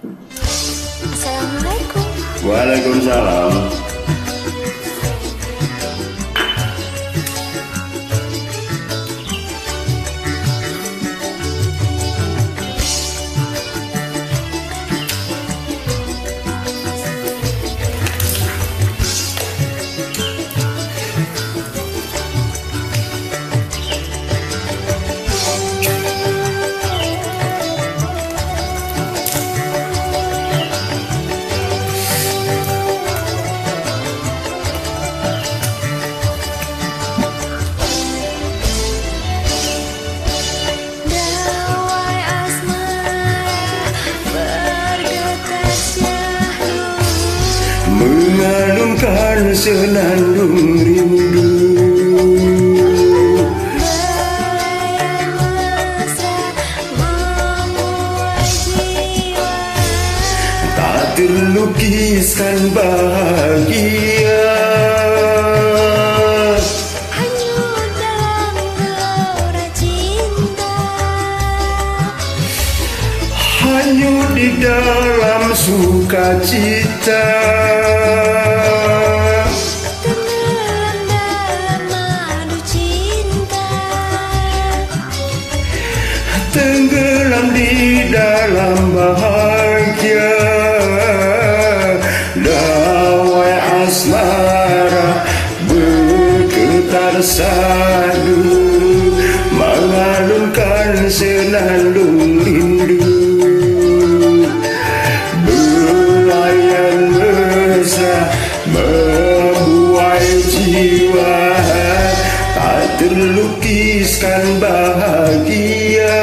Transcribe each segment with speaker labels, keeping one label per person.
Speaker 1: Assalamualaikum.
Speaker 2: Waalaikumsalam. Mengalunkan senandung rindu,
Speaker 1: Melayang mesra memuai jiwa,
Speaker 2: tak terlukiskan bahagia.
Speaker 1: hanyut dalam gelora cinta,
Speaker 2: Hanyut di dalam sukacita,
Speaker 1: tenggelam dalam madu cinta,
Speaker 2: tenggelam di dalam bahagia. Dawai asmara bergetar sadu, mengalunkan senandung rindu, melayang mesra membuai jiwa, tak terlukiskan bahagia.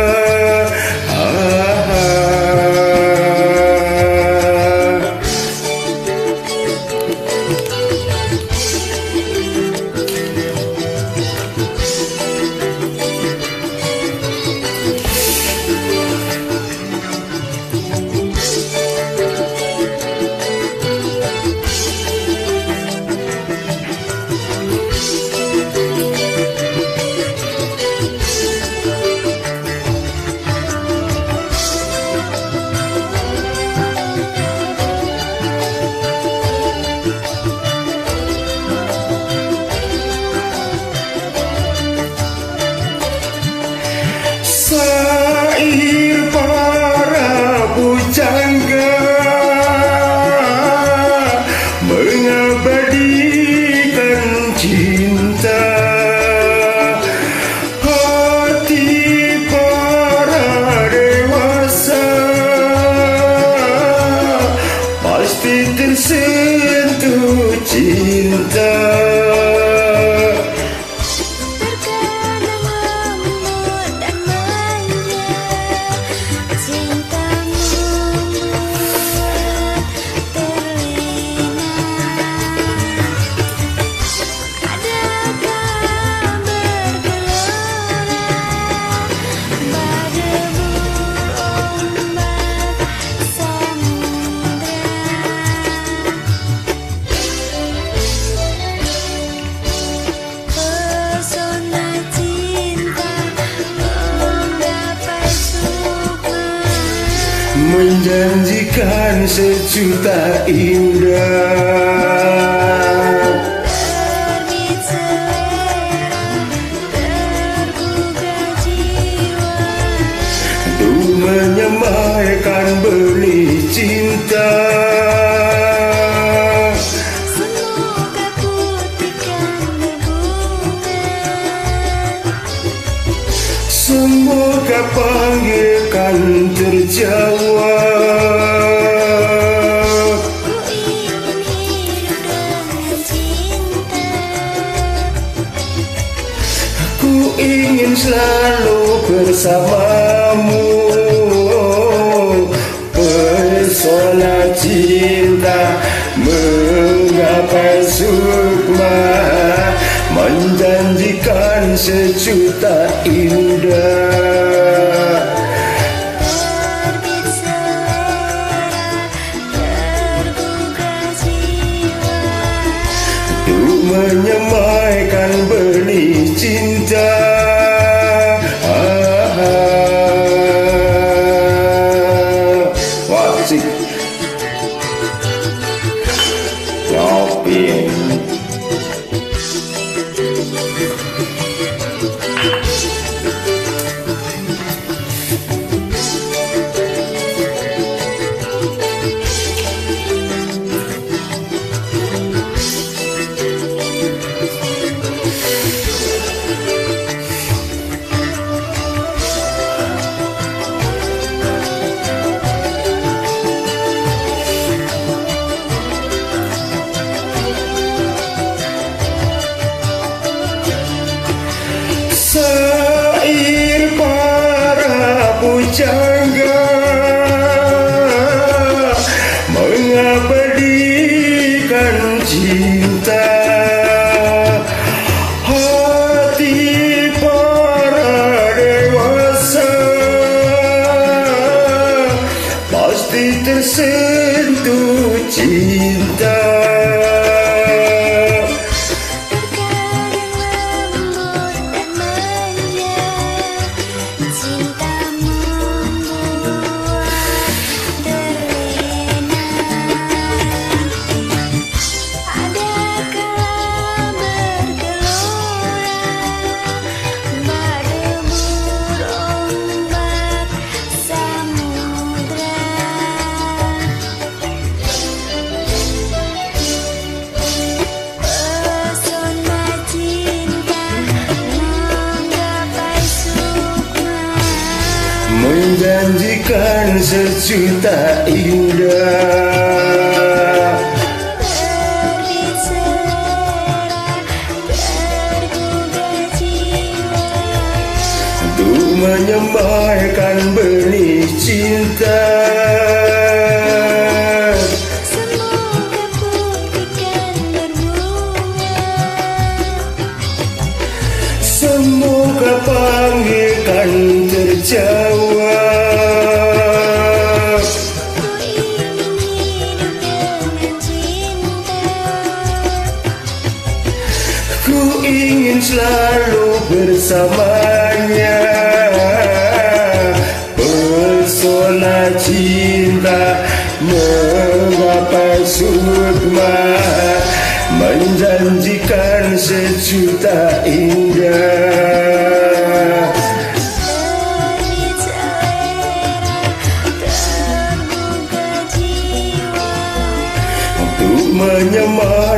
Speaker 2: Sair para pujangga mengabadikan cinta, hati para dewasa pasti tersentuh cinta.
Speaker 1: terkadang lembut dan manja, cintamu membuat terlena. Adakah bergelora berdebu ombak samudra, pesona cinta menggapai sukma,
Speaker 2: Menjanjikan sejuta indah,
Speaker 1: terbit selera, tergugah jiwa,
Speaker 2: untuk menyemaikan benih cinta.
Speaker 1: semoga putihkan hubungan,
Speaker 2: Semoga panggilkan terjawab.
Speaker 1: ku ingin hidup dengan cinta,
Speaker 2: Ku ingin selalu bersamamu. Pesona cinta menggapai sukma, menjanjikan sejuta indah.
Speaker 1: terbit selera, tergugah jiwa,
Speaker 2: Untuk menyemaikan benih cinta. Wah, hati tersentuh cinta. Menjanjikan sejuta indah,
Speaker 1: terbit selera, tergugah jiwa,
Speaker 2: untuk menyemaikan benih cinta.
Speaker 1: semoga buktikan berbunga,
Speaker 2: Semoga panggilan terjawab.
Speaker 1: ku ingin hidup dengan cinta.
Speaker 2: Ku ingin selalu bersamanya. Pesona cinta menggapai sukma, menjanjikan sejuta indah,
Speaker 1: Terbit selera, tergugah jiwa,
Speaker 2: untuk menyemai